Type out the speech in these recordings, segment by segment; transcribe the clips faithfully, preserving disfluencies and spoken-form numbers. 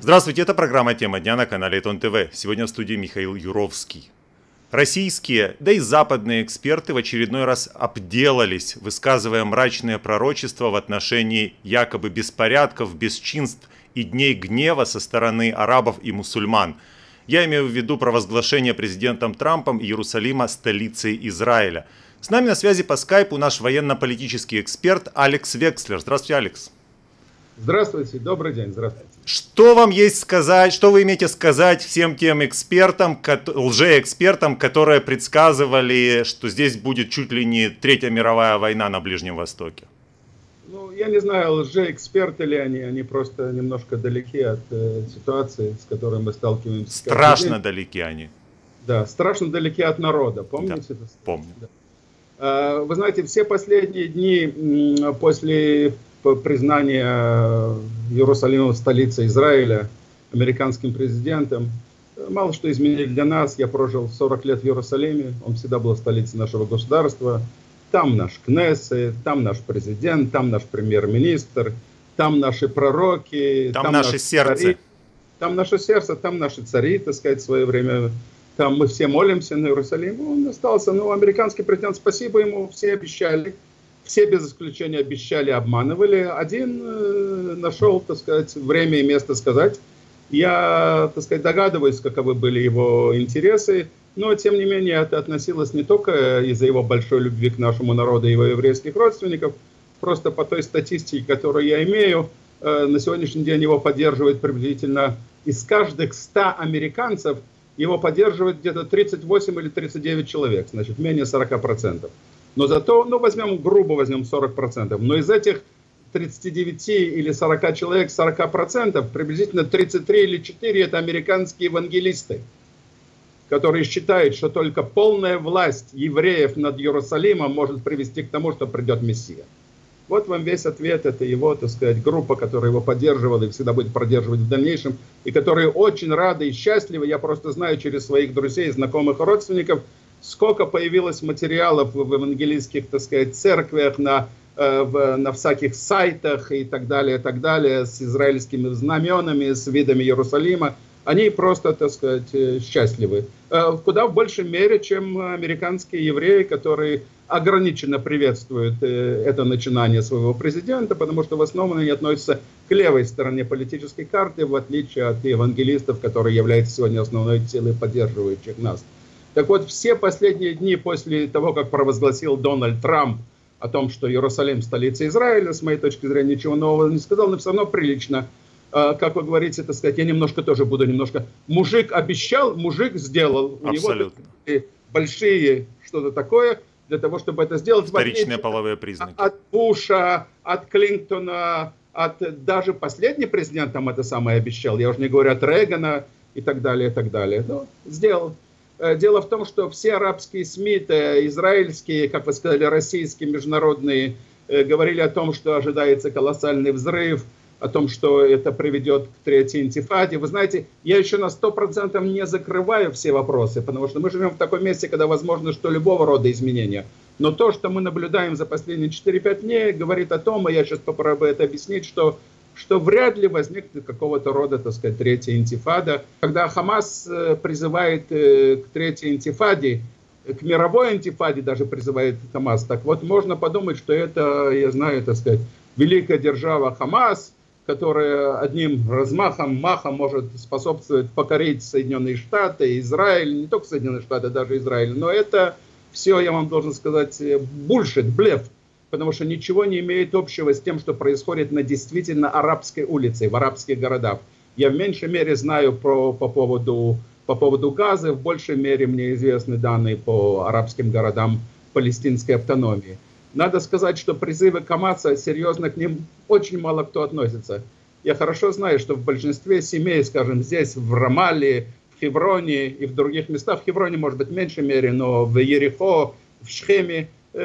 Здравствуйте, это программа «Тема дня» на канале Тон ТВ. Сегодня в студии Михаил Юровский. Российские, да и западные эксперты в очередной раз обделались, высказывая мрачные пророчества в отношении якобы беспорядков, бесчинств и дней гнева со стороны арабов и мусульман. Я имею в виду провозглашение президентом Трампом Иерусалима столицей Израиля. С нами на связи по скайпу наш военно-политический эксперт Алекс Векслер. Здравствуйте, Алекс. Здравствуйте, добрый день, здравствуйте. Что вам есть сказать, что вы имеете сказать всем тем экспертам, лжеэкспертам, которые предсказывали, что здесь будет чуть ли не Третья мировая война на Ближнем Востоке? Ну, я не знаю, лжеэксперты ли они, они просто немножко далеки от э, ситуации, с которой мы сталкиваемся. Страшно далеки они. Да, страшно далеки от народа, помните да, это? Помню. Да. А, вы знаете, все последние дни после признания Иерусалима столицей Израиля американским президентом мало что изменили для нас. Я прожил сорок лет в Иерусалиме, он всегда был столицей нашего государства. Там наш Кнессет, там наш президент, там наш премьер-министр, там наши пророки. Там, там наше наши сердце. Цари, там наше сердце, там наши цари, так сказать, в свое время. Там мы все молимся на Иерусалим. Он остался, ну, американский президент, спасибо ему, все обещали. Все без исключения обещали, обманывали. Один э, нашел, так сказать, время и место сказать. Я, так сказать, догадываюсь, каковы были его интересы. Но, тем не менее, это относилось не только из-за его большой любви к нашему народу и его еврейских родственников. Просто по той статистике, которую я имею, э, на сегодняшний день его поддерживает приблизительно из каждых ста американцев, его поддерживает где-то тридцать восемь или тридцать девять человек, значит, менее сорока процентов. Но зато, ну, возьмем, грубо возьмем сорок процентов. Но из этих тридцати девяти или сорока человек, сорока процентов, приблизительно тридцать три или четыре это американские евангелисты, которые считают, что только полная власть евреев над Иерусалимом может привести к тому, что придет Мессия. Вот вам весь ответ. Это его, так сказать, группа, которая его поддерживала и всегда будет поддерживать в дальнейшем, и которые очень рады и счастливы. Я просто знаю через своих друзей, знакомых и родственников, сколько появилось материалов в евангелийских, так сказать, церквях, на, э, в, на всяких сайтах и так далее, и так далее, с израильскими знаменами, с видами Иерусалима. Они просто, так сказать, счастливы. Э, куда в большей мере, чем американские евреи, которые ограниченно приветствуют э, это начинание своего президента, потому что в основном они относятся к левой стороне политической карты, в отличие от евангелистов, которые являются сегодня основной силой, поддерживающих нас. Так вот, все последние дни после того, как провозгласил Дональд Трамп о том, что Иерусалим столица Израиля, с моей точки зрения, ничего нового не сказал, но все равно прилично. Как вы говорите, так сказать, я немножко тоже буду немножко... Мужик обещал, мужик сделал. Абсолютно. У него большие что-то такое для того, чтобы это сделать. Вторичные половые признаки. От Буша, от Клинтона, от даже последний президент там это самое обещал. Я уже не говорю от Рейгана и так далее, и так далее. Но сделал. Дело в том, что все арабские СМИ, израильские, как вы сказали, российские, международные, говорили о том, что ожидается колоссальный взрыв, о том, что это приведет к третьей интифаде. Вы знаете, я еще на сто процентов не закрываю все вопросы, потому что мы живем в таком месте, когда возможно, что любого рода изменения. Но то, что мы наблюдаем за последние четыре-пять дней, говорит о том, и я сейчас попробую это объяснить, что что вряд ли возникнет какого-то рода, так сказать, третья интифада. Когда Хамас призывает к третьей интифаде, к мировой интифаде даже призывает Хамас, так вот можно подумать, что это, я знаю, так сказать, великая держава Хамас, которая одним размахом, махом может способствовать покорить Соединенные Штаты, Израиль, не только Соединенные Штаты, даже Израиль. Но это все, я вам должен сказать, бульшит, блеф. Потому что ничего не имеет общего с тем, что происходит на действительно арабской улице, в арабских городах. Я в меньшей мере знаю про, по, поводу, по поводу Газы, в большей мере мне известны данные по арабским городам палестинской автономии. Надо сказать, что призывы Хамаса, серьезно к ним очень мало кто относится. Я хорошо знаю, что в большинстве семей, скажем, здесь, в Рамалле, в Хевроне и в других местах, в Хевроне, может быть, в меньшей мере, но в Ерихо, в Шхеме,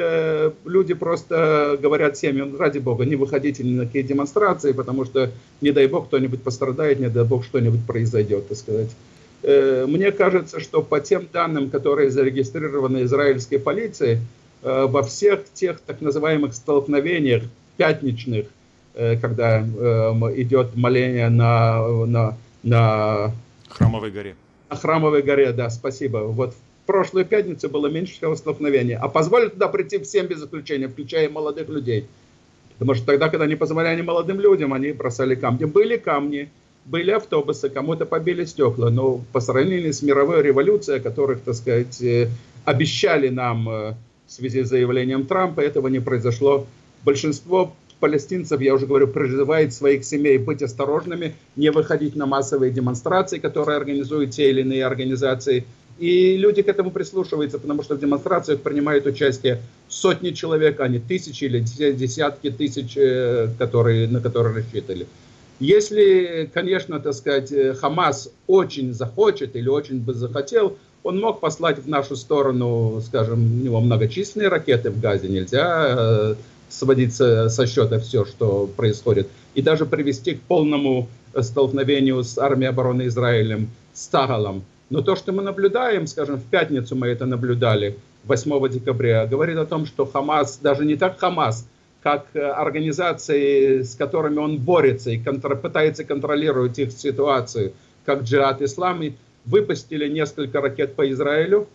люди просто говорят семьям: ради Бога, не выходите ни на какие демонстрации, потому что, не дай Бог, кто-нибудь пострадает, не дай Бог, что-нибудь произойдет, так сказать. Мне кажется, что по тем данным, которые зарегистрированы израильской полицией, во всех тех так называемых столкновениях пятничных, когда идет моление на, на, на Храмовой горе. На Храмовой горе, да, спасибо. Вот в прошлую пятницу было меньше всего столкновений. А позволили туда прийти всем без исключения, включая молодых людей. Потому что тогда, когда не позволяли молодым людям, они бросали камни. Были камни, были автобусы, кому-то побили стекла. Но по сравнению с мировой революцией, о которых, так сказать, обещали нам в связи с заявлением Трампа, этого не произошло. Большинство палестинцев, я уже говорю, призывает своих семей быть осторожными, не выходить на массовые демонстрации, которые организуют те или иные организации. И люди к этому прислушиваются, потому что в демонстрациях принимают участие сотни человек, а не тысячи или десятки тысяч, которые, на которые рассчитывали. Если, конечно, так сказать, Хамас очень захочет или очень бы захотел, он мог послать в нашу сторону, скажем, у него многочисленные ракеты в Газе, нельзя сводить со, со счета все, что происходит, и даже привести к полному столкновению с армией обороны Израилем, с Тагалом. Но то, что мы наблюдаем, скажем, в пятницу мы это наблюдали, восьмого декабря, говорит о том, что Хамас, даже не так Хамас, как организации, с которыми он борется и контр, пытается контролировать их ситуацию, как Джихад Ислам, выпустили несколько ракет по Израилю,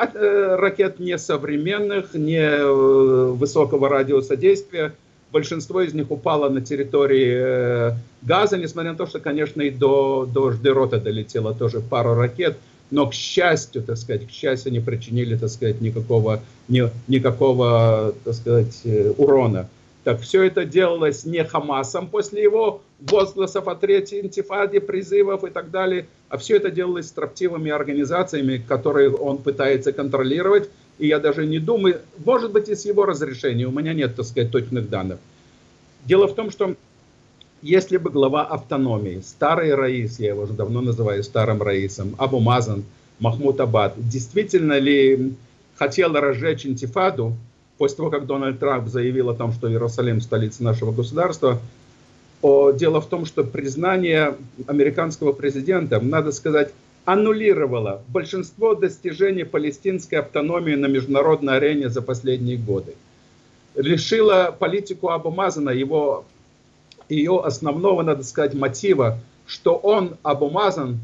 ракет не современных, не высокого радиуса действия. Большинство из них упало на территории Газа, несмотря на то, что, конечно, и до, до Ждерота долетело тоже пару ракет. Но, к счастью, так сказать, к счастью, не причинили, так сказать, никакого, ни, никакого, так сказать, урона. Так, все это делалось не Хамасом после его возгласов о третьей интифаде, призывов и так далее, а все это делалось строптивыми организациями, которые он пытается контролировать. И я даже не думаю, может быть, и с его разрешения, у меня нет, так сказать, точных данных. Дело в том, что если бы глава автономии, старый Раис, я его уже давно называю старым Раисом, Абу Мазан, Махмуд Аббад, действительно ли хотел разжечь интифаду, после того, как Дональд Трамп заявил о том, что Иерусалим – столица нашего государства, о, дело в том, что признание американского президента, надо сказать, аннулировало большинство достижений палестинской автономии на международной арене за последние годы. Лишило политику Абу Мазана его, ее основного, надо сказать, мотива, что он, Абу Мазан,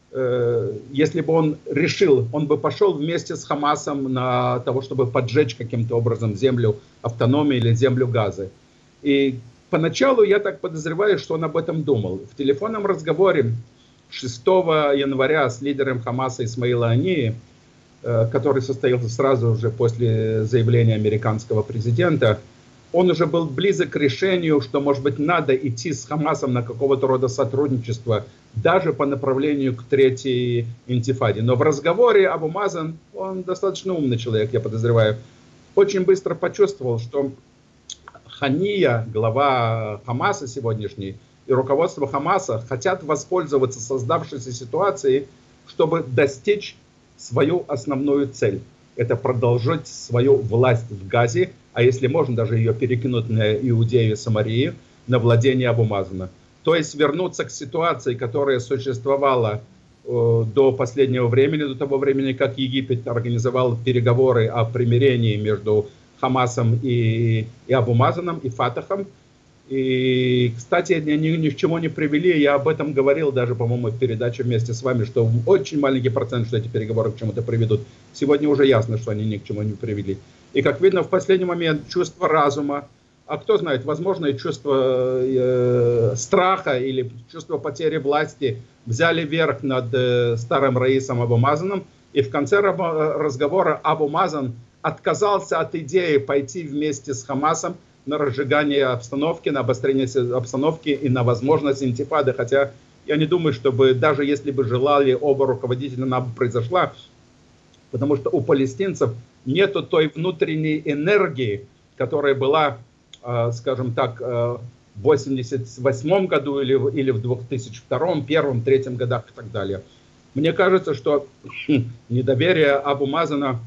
если бы он решил, он бы пошел вместе с Хамасом на того, чтобы поджечь каким-то образом землю автономии или землю Газы. И поначалу я так подозреваю, что он об этом думал. В телефонном разговоре шестого января с лидером Хамаса Исмаила Ании, который состоялся сразу же после заявления американского президента, он уже был близок к решению, что, может быть, надо идти с Хамасом на какого-то рода сотрудничество, даже по направлению к третьей интифаде. Но в разговоре Абу Мазан, он достаточно умный человек, я подозреваю, очень быстро почувствовал, что Хания, глава Хамаса сегодняшний, и руководство Хамаса хотят воспользоваться создавшейся ситуацией, чтобы достичь свою основную цель. Это продолжить свою власть в Газе, а если можно, даже ее перекинуть на Иудею и Самарию, на владение Абу Мазана. То есть вернуться к ситуации, которая существовала э, до последнего времени, до того времени, как Египет организовал переговоры о примирении между Хамасом и, и Абу Мазаном, и Фатахом. И, кстати, ни, ни, ни к чему не привели. Я об этом говорил даже, по-моему, в передаче вместе с вами, что очень маленький процент, что эти переговоры к чему-то приведут. Сегодня уже ясно, что они ни к чему не привели. И, как видно, в последний момент чувство разума, а кто знает, возможно, и чувство э, страха или чувство потери власти взяли верх над э, старым Раисом Абу Мазаном. И в конце разговора Абу Мазан отказался от идеи пойти вместе с Хамасом на разжигание обстановки, на обострение обстановки и на возможность интифады. Хотя я не думаю, чтобы даже если бы желали оба руководителя, она бы произошла. Потому что у палестинцев нету той внутренней энергии, которая была, э, скажем так, э, в восемьдесят восьмом году или, или в две тысячи втором, первом, третьем годах и так далее. Мне кажется, что недоверие Абу Мазана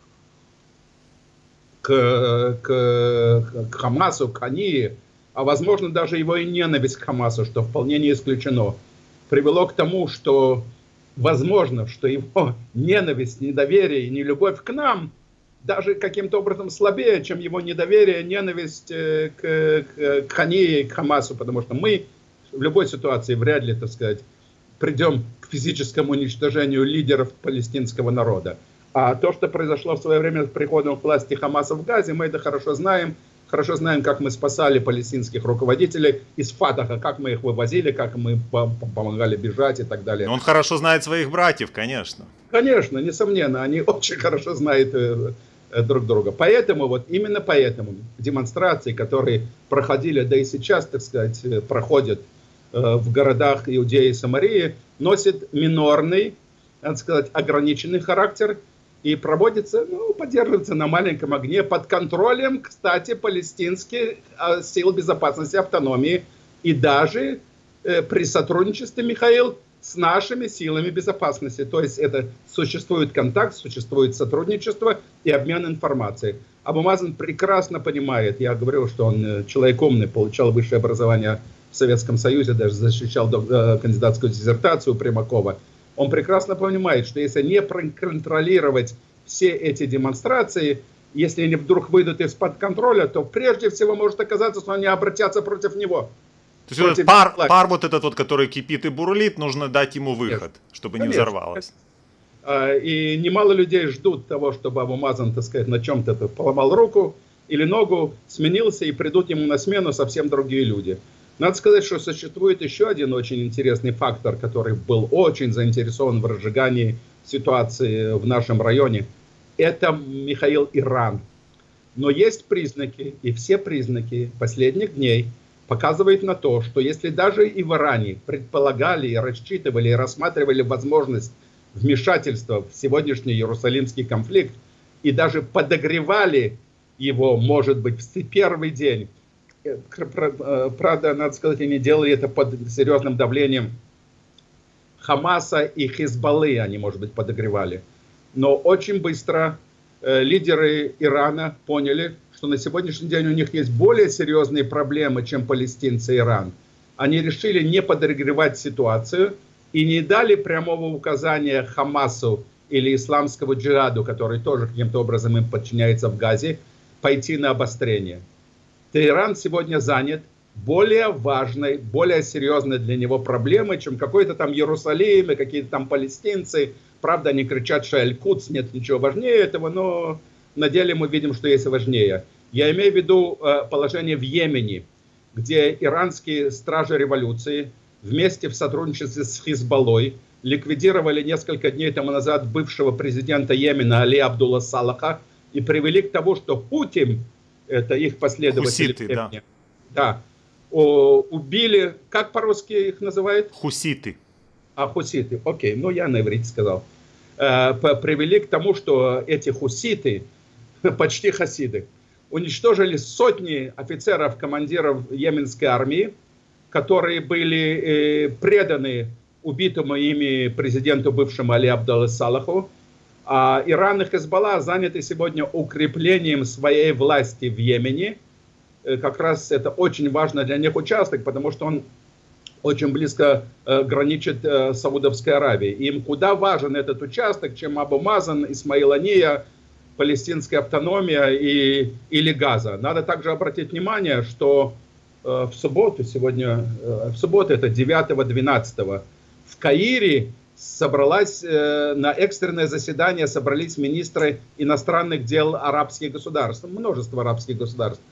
к, к, к Хамасу, к Хании, а возможно даже его и ненависть к Хамасу, что вполне не исключено, привело к тому, что возможно, что его ненависть, недоверие и нелюбовь к нам даже каким-то образом слабее, чем его недоверие, ненависть к, к, к Хании и к Хамасу, потому что мы в любой ситуации вряд ли, так сказать, придем к физическому уничтожению лидеров палестинского народа. А то, что произошло в свое время с приходом к власти Хамаса в Газе, мы это хорошо знаем. Хорошо знаем, как мы спасали палестинских руководителей из Фатаха, как мы их вывозили, как мы помогали бежать и так далее. Он хорошо знает своих братьев, конечно. Конечно, несомненно, они очень хорошо знают друг друга. Поэтому, вот именно поэтому демонстрации, которые проходили, да и сейчас, так сказать, проходят в городах Иудеи и Самарии, носят минорный, так сказать, ограниченный характер и проводится, ну, поддерживается на маленьком огне под контролем, кстати, палестинских сил безопасности, автономии и даже э, при сотрудничестве, Михаил, с нашими силами безопасности. То есть это существует контакт, существует сотрудничество и обмен информацией. Абу Мазен прекрасно понимает, я говорил, что он человек умный, получал высшее образование в Советском Союзе, даже защищал э, кандидатскую диссертацию Примакова. Он прекрасно понимает, что если не контролировать все эти демонстрации, если они вдруг выйдут из-под контроля, то прежде всего может оказаться, что они обратятся против него. То есть этот пар, пар вот этот вот, который кипит и бурлит, нужно дать ему выход, Конечно. чтобы Конечно. не взорвалось. И немало людей ждут того, чтобы Абу Мазен, так сказать, на чем-то поломал руку или ногу, сменился, и придут ему на смену совсем другие люди. Надо сказать, что существует еще один очень интересный фактор, который был очень заинтересован в разжигании ситуации в нашем районе. Это, Михаил, Иран. Но есть признаки, и все признаки последних дней показывают на то, что если даже и в Иране предполагали, и рассчитывали, и рассматривали возможность вмешательства в сегодняшний Иерусалимский конфликт, и даже подогревали его, может быть, в первый день, правда, надо сказать, они делали это под серьезным давлением Хамаса и Хизбаллы, они, может быть, подогревали. Но очень быстро э, лидеры Ирана поняли, что на сегодняшний день у них есть более серьезные проблемы, чем палестинцы и Иран. Они решили не подогревать ситуацию и не дали прямого указания Хамасу или исламскому джихаду, который тоже каким-то образом им подчиняется в Газе, пойти на обострение. Иран сегодня занят более важной, более серьезной для него проблемой, чем какой-то там Иерусалим и какие-то там палестинцы. Правда, они кричат, что Аль-Кудс, нет ничего важнее этого, но на деле мы видим, что есть важнее. Я имею в виду э, положение в Йемене, где иранские стражи революции вместе в сотрудничестве с Хизбаллой ликвидировали несколько дней тому назад бывшего президента Йемена Али Абдулла Салаха и привели к тому, что Путин, это их последователи. Хуситы, да. Да. О, убили, как по-русски их называют? Хуситы. А, хуситы, окей, ну я на иврите сказал. Э, привели к тому, что эти хуситы, почти хасиды, уничтожили сотни офицеров, командиров йеменской армии, которые были э, преданы убитому ими президенту бывшему Али Абдулла Салаху. А Иран и Хизбалла заняты сегодня укреплением своей власти в Йемене. Как раз это очень важно для них участок, потому что он очень близко э, граничит э, с Саудовской Аравией. Им куда важен этот участок, чем Абу Мазен, Исмаил Ания, палестинская автономия и, или Газа. Надо также обратить внимание, что э, в субботу, сегодня, э, в субботу это девятого-двенадцатого, в Каире собралась э, на экстренное заседание, собрались министры иностранных дел арабских государств, множество арабских государств.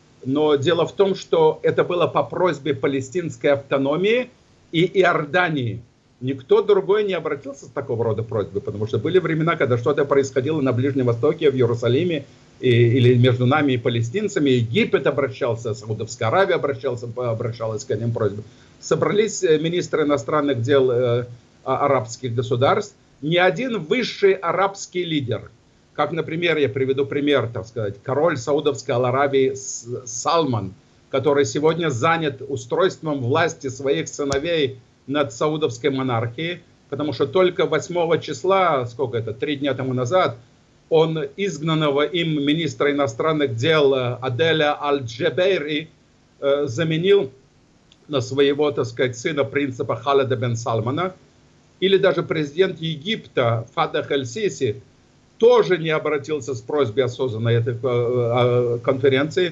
Но дело в том, что это было по просьбе палестинской автономии и Иордании. Никто другой не обратился с такого рода просьбой, потому что были времена, когда что-то происходило на Ближнем Востоке, в Иерусалиме, и, или между нами и палестинцами. Египет обращался, Саудовская Аравия обращался, обращалась к этим просьбам. Собрались министры иностранных дел э, арабских государств. Ни один высший арабский лидер, как, например, я приведу пример, так сказать, король Саудовской Аравии Салман, который сегодня занят устройством власти своих сыновей над саудовской монархией, потому что только восьмого числа, сколько это, три дня тому назад, он изгнанного им министра иностранных дел Аделя Аль-Джебейри э, заменил на своего, так сказать, сына принципа Халеда бен Салмана. Или даже президент Египта Фатах Аль-Сиси тоже не обратился с просьбой о созданной этой конференции.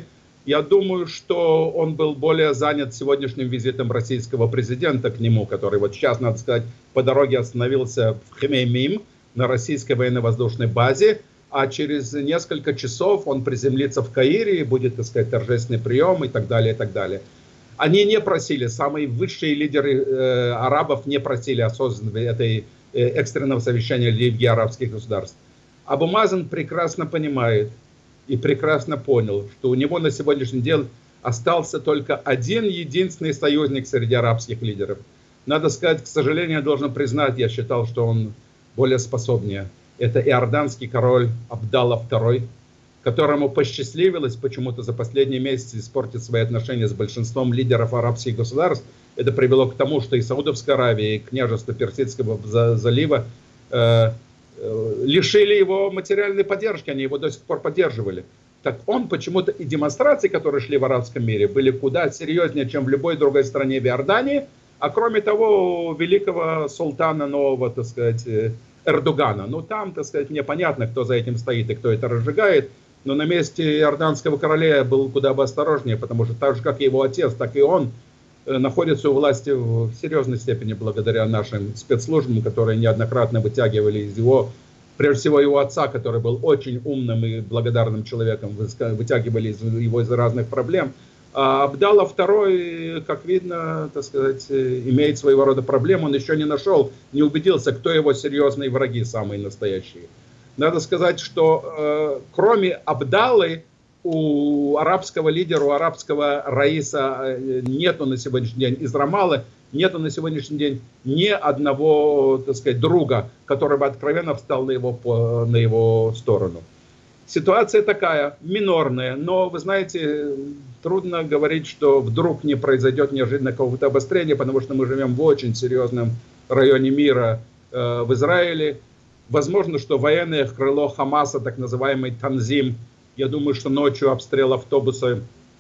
Я думаю, что он был более занят сегодняшним визитом российского президента к нему, который вот сейчас, надо сказать, по дороге остановился в Хмеймим на российской военно-воздушной базе, а через несколько часов он приземлится в Каире и будет, так сказать, торжественный прием и так далее, и так далее. Они не просили, самые высшие лидеры э, арабов не просили осознанного этой э, экстренного совещания Лиги арабских государств. Абу Мазен прекрасно понимает и прекрасно понял, что у него на сегодняшний день остался только один единственный союзник среди арабских лидеров. Надо сказать, к сожалению, я должен признать, я считал, что он более способнее. Это иорданский король Абдалла второй, которому посчастливилось почему-то за последние месяцы испортить свои отношения с большинством лидеров арабских государств. Это привело к тому, что и Саудовская Аравия, и княжество Персидского залива э, э, лишили его материальной поддержки, они его до сих пор поддерживали. Так он почему-то и демонстрации, которые шли в арабском мире, были куда серьезнее, чем в любой другой стране в Иордании. А кроме того, у великого султана нового, так сказать, Эрдогана. Ну там, так сказать, мне понятно, кто за этим стоит и кто это разжигает. Но на месте иорданского короля я был куда бы осторожнее, потому что так же, как и его отец, так и он находится у власти в серьезной степени благодаря нашим спецслужбам, которые неоднократно вытягивали из его, прежде всего его отца, который был очень умным и благодарным человеком, вытягивали из его из разных проблем. А Абдалла второй, как видно, так сказать, имеет своего рода проблемы. Он еще не нашел, не убедился, кто его серьезные враги, самые настоящие. Надо сказать, что э, кроме Абдаллы у арабского лидера, у арабского раиса нету на сегодняшний день, из Рамаллы, нету на сегодняшний день ни одного, так сказать, друга, который бы откровенно встал на его, на его сторону. Ситуация такая, минорная, но, вы знаете, трудно говорить, что вдруг не произойдет неожиданно какого-то обострения, потому что мы живем в очень серьезном районе мира э, в Израиле. Возможно, что военное крыло Хамаса, так называемый Танзим, я думаю, что ночью обстрел автобуса,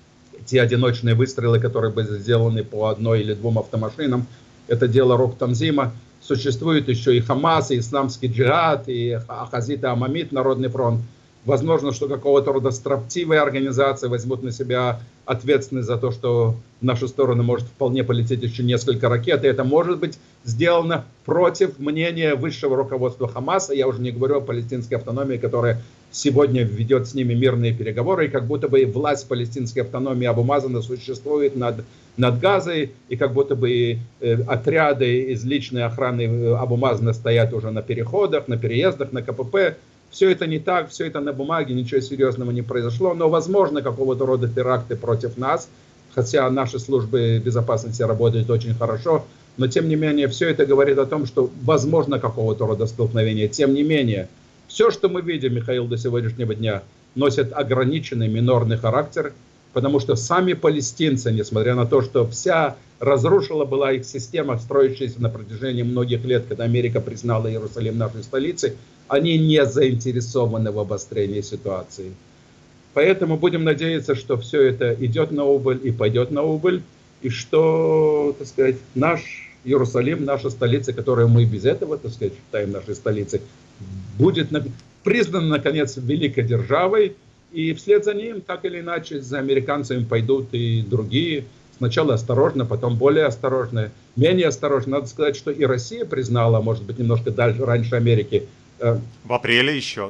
те одиночные выстрелы, которые были сделаны по одной или двум автомашинам, это дело рук Танзима. Существует еще и Хамас, и Исламский джихад, и Ахазит и Амамит, Народный фронт. Возможно, что какого-то рода строптивые организации возьмут на себя ответственность за то, что в нашу сторону может вполне полететь еще несколько ракет. И это может быть сделано против мнения высшего руководства Хамаса. Я уже не говорю о палестинской автономии, которая сегодня ведет с ними мирные переговоры. И как будто бы власть палестинской автономии Абу Мазана существует над, над Газой. И как будто бы э, отряды из личной охраны Абу Мазана стоят уже на переходах, на переездах, на КПП. Все это не так, все это на бумаге, ничего серьезного не произошло, но возможно какого-то рода теракты против нас, хотя наши службы безопасности работают очень хорошо, но тем не менее все это говорит о том, что возможно какого-то рода столкновение. Тем не менее, все, что мы видим, Михаил, до сегодняшнего дня, носит ограниченный минорный характер, потому что сами палестинцы, несмотря на то, что вся разрушила была их система, строящаяся на протяжении многих лет, когда Америка признала Иерусалим нашей столицей, они не заинтересованы в обострении ситуации. Поэтому будем надеяться, что все это идет на убыль и пойдет на убыль, и что, так сказать, наш Иерусалим, наша столица, которую мы без этого, так сказать, считаем нашей столицей, будет признана, наконец, великой державой, и вслед за ним, так или иначе, за американцами пойдут и другие. Сначала осторожно, потом более осторожно, менее осторожно. Надо сказать, что и Россия признала, может быть, немножко дальше, раньше Америки, в апреле еще.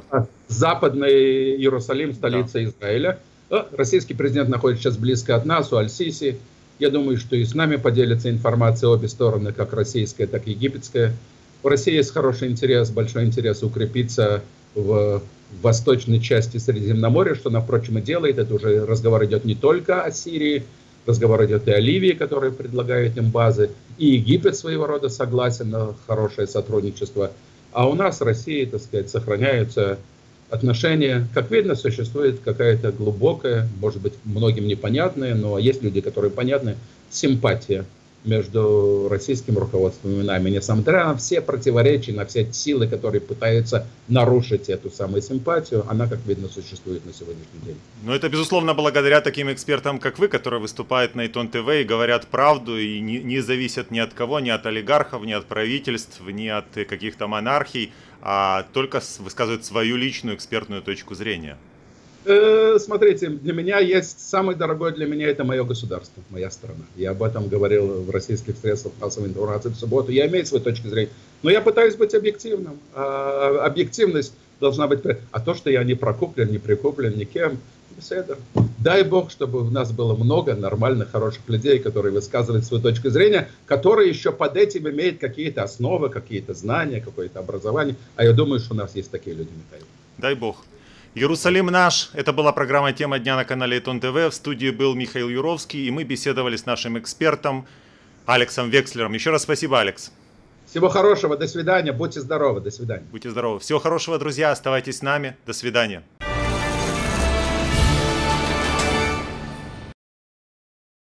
Западный Иерусалим, столица да. Израиля. Российский президент находится сейчас близко от нас, у Аль-Сиси. Я думаю, что и с нами поделятся информацией обе стороны, как российская, так и египетская. У России есть хороший интерес, большой интерес укрепиться в восточной части Средиземноморья, что она, впрочем, и делает. Это уже разговор идет не только о Сирии, разговор идет и о Ливии, которая предлагает им базы. И Египет своего рода согласен на хорошее сотрудничество. А у нас в России, так сказать, сохраняются отношения. Как видно, существует какая-то глубокая, может быть, многим непонятная, но есть люди, которые понятны, симпатия между российским руководством и нами. Несмотря на все противоречия, на все силы, которые пытаются нарушить эту самую симпатию, она, как видно, существует на сегодняшний день. Но это, безусловно, благодаря таким экспертам, как вы, которые выступают на Эйтон ТВ и говорят правду, и не, не зависят ни от кого, ни от олигархов, ни от правительств, ни от каких-то монархий, а только высказывают свою личную экспертную точку зрения. Э, смотрите, для меня есть самое дорогое для меня это мое государство, моя страна. Я об этом говорил в российских средствах массовой информации в субботу. Я имею свою точку зрения, но я пытаюсь быть объективным. А объективность должна быть... А то, что я не прокуплен, не прикуплен никем, беседа. Дай Бог, чтобы у нас было много нормальных, хороших людей, которые высказывают свою точку зрения, которые еще под этим имеют какие-то основы, какие-то знания, какое-то образование. А я думаю, что у нас есть такие люди, Михаил. Дай Бог. Иерусалим наш. Это была программа «Тема дня» на канале Эйтон ТВ. В студии был Михаил Юровский, и мы беседовали с нашим экспертом Алексом Векслером. Еще раз спасибо, Алекс. Всего хорошего, до свидания, будьте здоровы, до свидания. Будьте здоровы. Всего хорошего, друзья, оставайтесь с нами. До свидания.